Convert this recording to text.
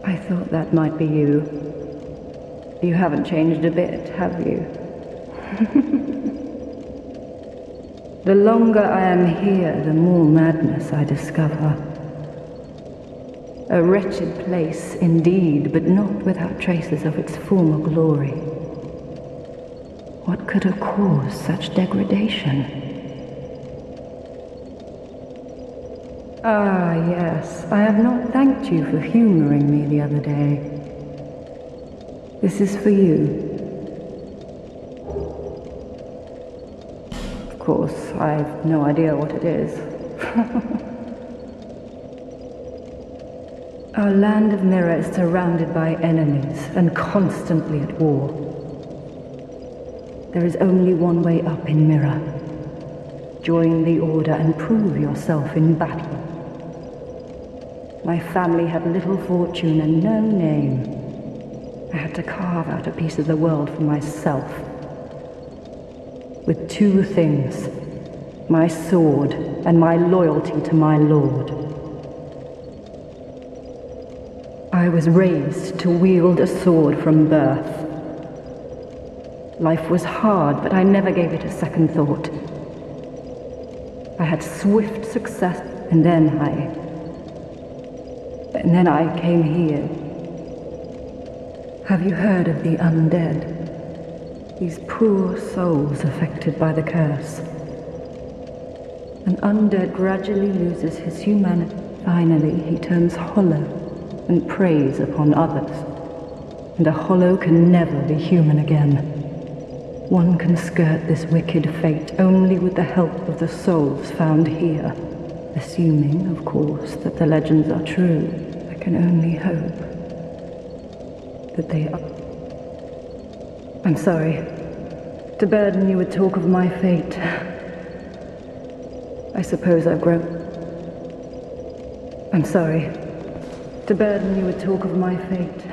I thought that might be you. You haven't changed a bit, have you? The longer I am here, the more madness I discover. A wretched place indeed, but not without traces of its former glory. What could have caused such degradation? Ah, yes, I have not thanked you for humoring me the other day. This is for you. Of course, I've no idea what it is. Our land of Mirror is surrounded by enemies and constantly at war. There is only one way up in Mirror. Join the Order and prove yourself in battle. My family had little fortune and no name. I had to carve out a piece of the world for myself. With two things, my sword and my loyalty to my lord. I was raised to wield a sword from birth. Life was hard, but I never gave it a second thought. I had swift success, and then I came here. Have you heard of the undead? These poor souls affected by the curse. An undead gradually loses his humanity. Finally, he turns hollow and preys upon others. And a hollow can never be human again. One can skirt this wicked fate only with the help of the souls found here. Assuming, of course, that the legends are true. I can only hope that they are. I'm sorry to burden you with talk of my fate. I suppose I've grown. I'm sorry to burden you with talk of my fate.